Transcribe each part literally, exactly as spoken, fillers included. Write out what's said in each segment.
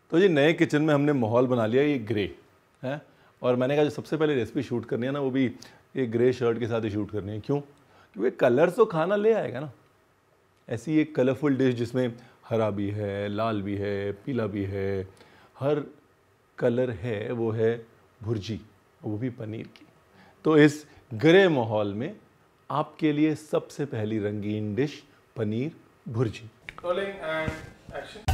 तो जी नए किचन में हमने माहौल बना लिया ये ग्रे है, और मैंने कहा जो सबसे पहले रेसिपी शूट करनी है ना वो भी ये ग्रे शर्ट के साथ ही शूट करनी है। क्यों? क्योंकि कलर्स तो खाना ले आएगा ना। ऐसी एक कलरफुल डिश जिसमें हरा भी है, लाल भी है, पीला भी है, हर कलर है, वो है भुर्जी, वो भी पनीर की। तो इस ग्रे माहौल में आपके लिए सबसे पहली रंगीन dish paneer bhurji. Rolling and action.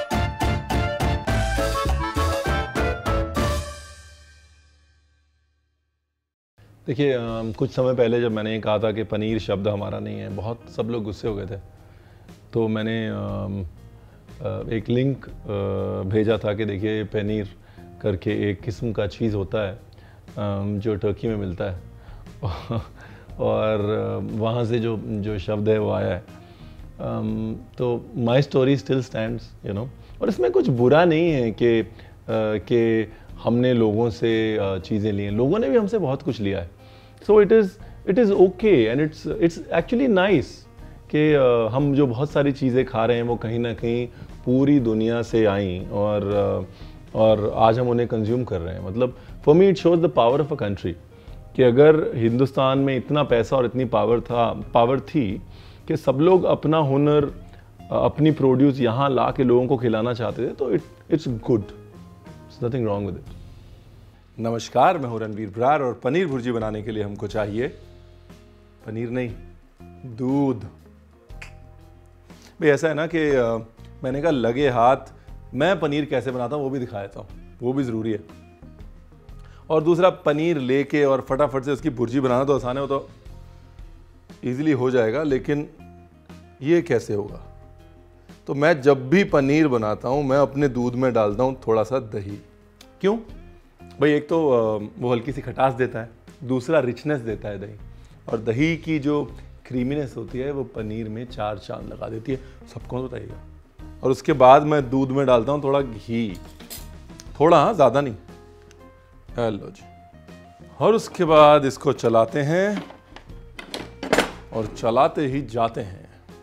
देखिए कुछ समय पहले जब मैंने कहा था कि पनीर शब्द हमारा नहीं है, बहुत सब लोग गुस्से हो गए थे। तो मैंने एक लिंक भेजा था कि देखिए पनीर करके एक किस्म का चीज़ होता है जो टर्की में मिलता है और वहाँ से जो जो शब्द है वो आया है। तो my story still stands, you know. और इसमें कुछ बुरा नहीं है कि कि हमने लोगों से चीज़ें ली हैं, लोगों ने भी हमसे बहुत कुछ लिया है। So it is it is okay and it's it's actually nice कि हम जो बहुत सारी चीज़ें खा रहे हैं वो कहीं ना कहीं पूरी दुनिया से आई और और आज हम उन्हें कंज्यूम कर रहे हैं। मतलब for me it shows the power of a country कि अगर हिंदुस्तान में इतना पैसा और इतनी पावर था पावर थी कि सब लोग अपना हुनर, अपनी प्रोड्यूस यहाँ ला के लोगों को खिलाना चाहते थे, तो it it's good, it's nothing wrong with it. नमस्कार, मैं हूं रणवीर ब्रार और पनीर भुर्जी बनाने के लिए हमको चाहिए पनीर नहीं, दूध। भाई ऐसा है ना कि मैंने कहा लगे हाथ मैं पनीर कैसे बनाता हूँ वो भी दिखा देता हूँ, वो भी ज़रूरी है। और दूसरा, पनीर लेके और फटाफट से उसकी भुर्जी बनाना तो आसान है, वो तो ईजिली हो जाएगा, लेकिन ये कैसे होगा? तो मैं जब भी पनीर बनाता हूँ मैं अपने दूध में डालता हूँ थोड़ा सा दही। क्यों? भाई एक तो वो हल्की सी खटास देता है, दूसरा रिचनेस देता है दही, और दही की जो क्रीमीनेस होती है वो पनीर में चार चांद लगा देती है, सबको बताइएगा। और उसके बाद मैं दूध में डालता हूँ थोड़ा घी, थोड़ा, हाँ ज़्यादा नहीं। हेलो जी। और उसके बाद इसको चलाते हैं और चलाते ही जाते हैं।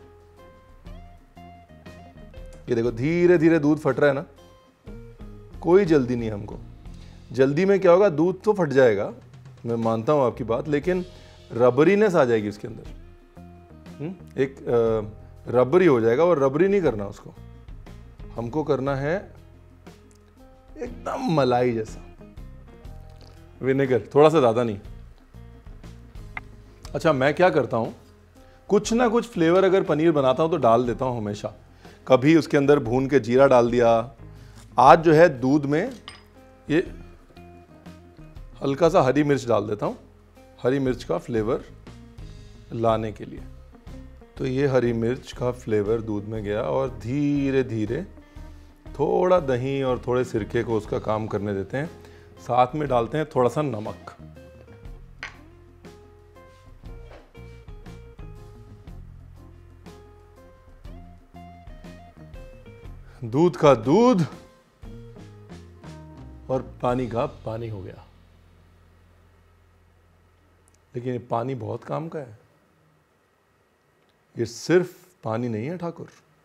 ये देखो धीरे धीरे दूध फट रहा है ना, कोई जल्दी नहीं हमको। जल्दी में क्या होगा, दूध तो फट जाएगा, मैं मानता हूं आपकी बात, लेकिन रबरीनेस आ जाएगी उसके अंदर। हुँ? एक आ, रबरी हो जाएगा, और रबरी नहीं करना उसको, हमको करना है एकदम मलाई जैसा। विनेगर थोड़ा सा ज़्यादा नहीं। अच्छा, मैं क्या करता हूँ, कुछ ना कुछ फ्लेवर अगर पनीर बनाता हूँ तो डाल देता हूँ हमेशा। कभी उसके अंदर भून के जीरा डाल दिया। आज जो है दूध में ये हल्का सा हरी मिर्च डाल देता हूँ, हरी मिर्च का फ्लेवर लाने के लिए। तो ये हरी मिर्च का फ्लेवर दूध में गया, और धीरे धीरे थोड़ा दही और थोड़े सिरके को उसका काम करने देते हैं। साथ में डालते हैं थोड़ा सा नमक। दूध का दूध और पानी का पानी हो गया। लेकिन ये पानी बहुत काम का है, ये सिर्फ पानी नहीं है ठाकुर।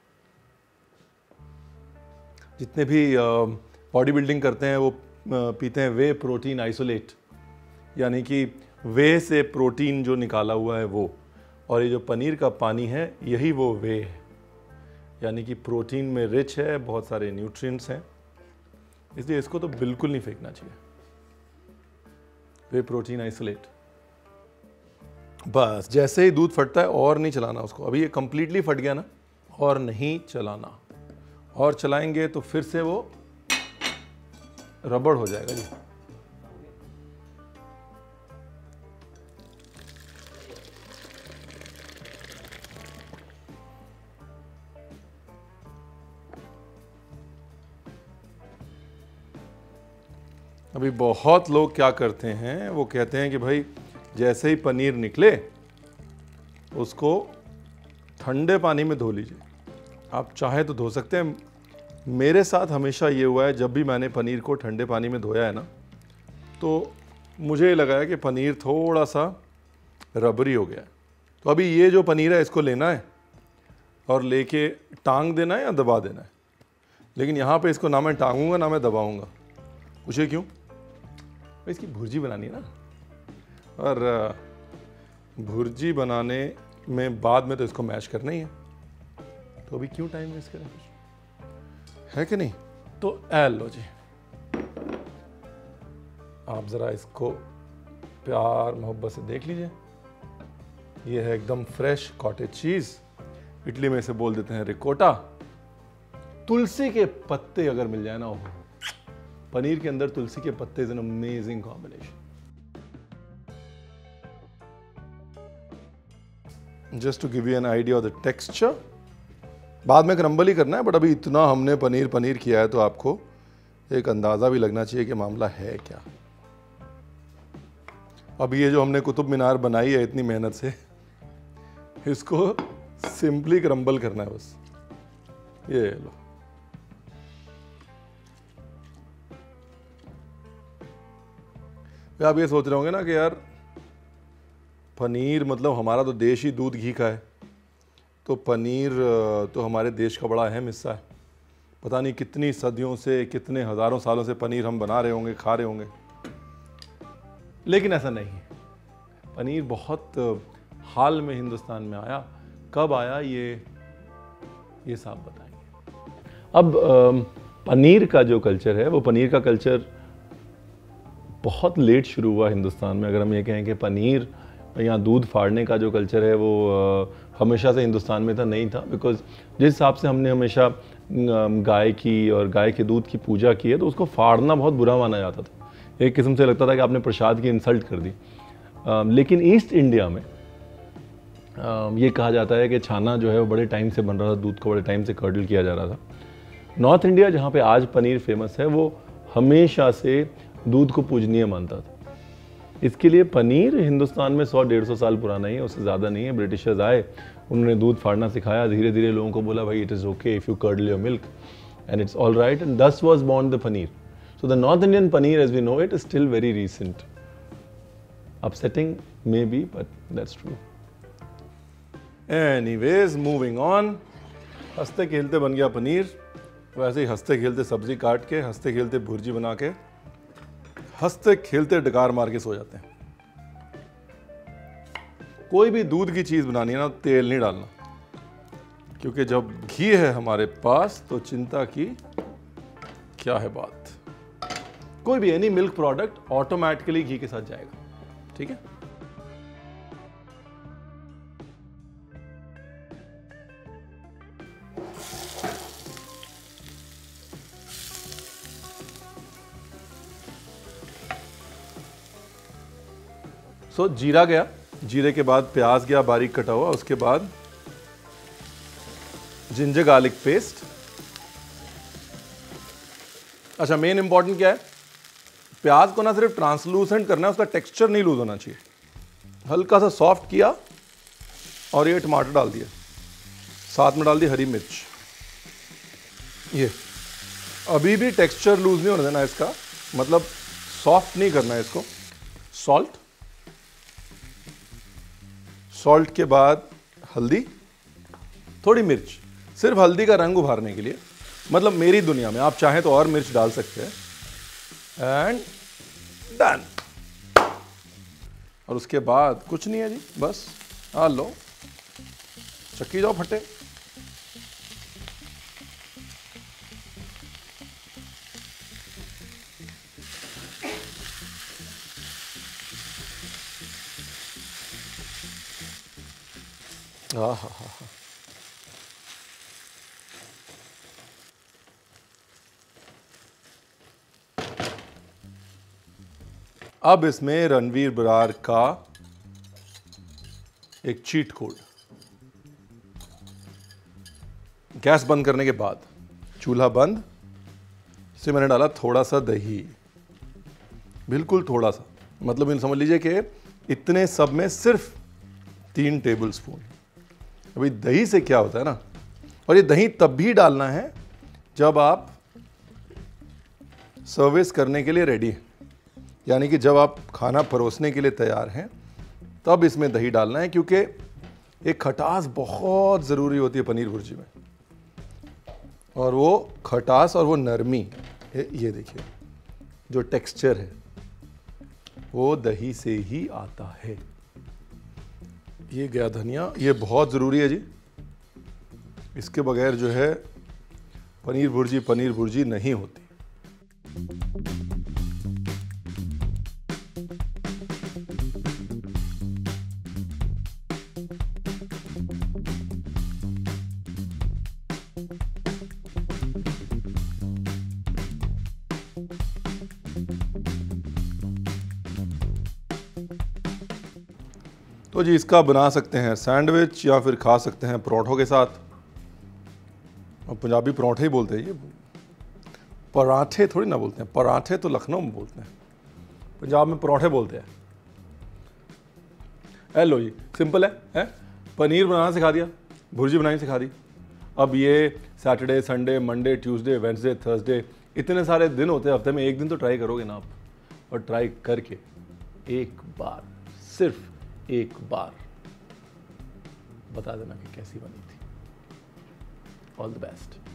जितने भी बॉडी बिल्डिंग करते हैं वो पीते हैं वे प्रोटीन आइसोलेट, यानी कि वे से प्रोटीन जो निकाला हुआ है वो। और ये जो पनीर का पानी है यही वो वे है, यानी कि प्रोटीन में रिच है, बहुत सारे न्यूट्रिएंट्स हैं, इसलिए इसको तो बिल्कुल नहीं फेंकना चाहिए। Whey protein isolate. बस जैसे ही दूध फटता है और नहीं चलाना उसको। अभी ये कंप्लीटली फट गया ना, और नहीं चलाना, और चलाएंगे तो फिर से वो रबड़ हो जाएगा जी। अभी बहुत लोग क्या करते हैं, वो कहते हैं कि भाई जैसे ही पनीर निकले उसको ठंडे पानी में धो लीजिए। आप चाहे तो धो सकते हैं। मेरे साथ हमेशा ये हुआ है, जब भी मैंने पनीर को ठंडे पानी में धोया है ना, तो मुझे लगा है कि पनीर थोड़ा सा रबरी हो गया है। तो अभी ये जो पनीर है इसको लेना है और लेके टांग देना है या दबा देना है। लेकिन यहाँ पे इसको ना मैं टांगूंगा ना मैं दबाऊंगा। पूछिए क्यों? इसकी भुर्जी बनानी है ना, और भुर्जी बनाने में बाद में तो इसको मैश करना ही है, तो अभी क्यों टाइम वेस्ट करें, है कि नहीं? तो एल लो जी, आप ज़रा इसको प्यार मोहब्बत से देख लीजिए। ये है एकदम फ्रेश कॉटेज चीज़, इटली में इसे बोल देते हैं रिकोटा। तुलसी के पत्ते अगर मिल जाए ना, हो पनीर के अंदर तुलसी के पत्ते is an amazing combination. Just to give you an idea of the texture, बाद में क्रम्बल ही करना है, बट अभी इतना हमने पनीर पनीर किया है तो आपको एक अंदाज़ा भी लगना चाहिए कि मामला है क्या। अब ये जो हमने कुतुब मीनार बनाई है इतनी मेहनत से, इसको सिंपली क्रम्बल करना है बस। ये लो, आप ये सोच रहे होंगे ना कि यार पनीर मतलब हमारा तो देश ही दूध घी का है, तो पनीर तो हमारे देश का बड़ा अहम हिस्सा है, पता नहीं कितनी सदियों से, कितने हज़ारों सालों से पनीर हम बना रहे होंगे, खा रहे होंगे। लेकिन ऐसा नहीं है, पनीर बहुत हाल में हिंदुस्तान में आया। कब आया ये ये साहब बताएंगे। अब पनीर का जो कल्चर है, वो पनीर का कल्चर बहुत लेट शुरू हुआ हिंदुस्तान में। अगर हम ये कहें कि पनीर यहाँ दूध फाड़ने का जो कल्चर है वो आ, हमेशा से हिंदुस्तान में था, नहीं था। बिकॉज जिस हिसाब से हमने हमेशा गाय की और गाय के दूध की पूजा की है, तो उसको फाड़ना बहुत बुरा माना जाता था। एक किस्म से लगता था कि आपने प्रसाद की इंसल्ट कर दी। आ, लेकिन ईस्ट इंडिया में आ, ये कहा जाता है कि छाना जो है वो बड़े टाइम से बन रहा था, दूध को बड़े टाइम से कर्डल किया जा रहा था। नॉर्थ इंडिया जहाँ पे आज पनीर फेमस है, वो हमेशा से दूध को पूजनीय मानता था। इसके लिए पनीर हिंदुस्तान में सौ डेढ़ सौ साल पुराना ही है, उससे ज़्यादा नहीं है। ब्रिटिशर्स आए, उन्होंने दूध फाड़ना सिखाया, धीरे धीरे लोगों को बोला भाई it is okay if you curdle your milk and it's all right, and thus was born the paneer. So the north Indian paneer as we know it is still very recent. Upsetting may be, but that's true. Anyways moving on, हंसते खेलते बन गया पनीर। वैसे ही हंसते खेलते सब्जी काट के, हंसते खेलते भुर्जी बना के, हंसते खेलते डकार मार के सो जाते हैं। कोई भी दूध की चीज बनानी है ना, तेल नहीं डालना, क्योंकि जब घी है हमारे पास तो चिंता की क्या है बात। कोई भी एनी मिल्क प्रोडक्ट ऑटोमेटिकली घी के साथ जाएगा, ठीक है। सो so, जीरा गया, जीरे के बाद प्याज गया बारीक कटा हुआ, उसके बाद जिंजर गार्लिक पेस्ट। अच्छा, मेन इंपॉर्टेंट क्या है, प्याज को ना सिर्फ ट्रांसलूसेंट करना है, उसका टेक्सचर नहीं लूज होना चाहिए। हल्का सा सॉफ्ट किया और ये टमाटर डाल दिया, साथ में डाल दी हरी मिर्च। ये अभी भी टेक्सचर लूज नहीं होने देना इसका, मतलब सॉफ्ट नहीं करना है इसको। सॉल्ट, सॉल्ट के बाद हल्दी, थोड़ी मिर्च, सिर्फ हल्दी का रंग उभारने के लिए, मतलब मेरी दुनिया में। आप चाहें तो और मिर्च डाल सकते हैं। And done. और उसके बाद कुछ नहीं है जी, बस आ लो, चक्की जाओ फटे। हाँ हाँ हाँ हाँ, अब इसमें रणवीर बरार का एक चीट कोड। गैस बंद करने के बाद चूल्हा बंद, इसे मैंने डाला थोड़ा सा दही, बिल्कुल थोड़ा सा, मतलब इन समझ लीजिए कि इतने सब में सिर्फ तीन टेबल स्पून। अभी दही से क्या होता है ना, और ये दही तब भी डालना है जब आप सर्विस करने के लिए रेडी हैं, यानी कि जब आप खाना परोसने के लिए तैयार हैं तब इसमें दही डालना है, क्योंकि एक खटास बहुत ज़रूरी होती है पनीर भुर्जी में। और वो खटास और वो नरमी, ये ये देखिए जो टेक्सचर है वो दही से ही आता है। ये गया धनिया, ये बहुत ज़रूरी है जी, इसके बगैर जो है पनीर भुर्जी पनीर भुर्जी नहीं होती। तो जी इसका बना सकते हैं सैंडविच या फिर खा सकते हैं परोठों के साथ। और पंजाबी परोठे ही बोलते हैं, ये पराठे थोड़ी ना बोलते हैं, पराठे तो लखनऊ में बोलते हैं, पंजाब में परोठे बोलते हैं। ए लो जी, सिंपल है, है? पनीर बनाना सिखा दिया, भुर्जी बनानी सिखा दी। अब ये Saturday Sunday Monday Tuesday Wednesday Thursday इतने सारे दिन होते हैं हफ्ते में, एक दिन तो ट्राई करोगे ना आप, और ट्राई करके एक बार, सिर्फ एक बार बता देना कि कैसी बनी थी। All the best.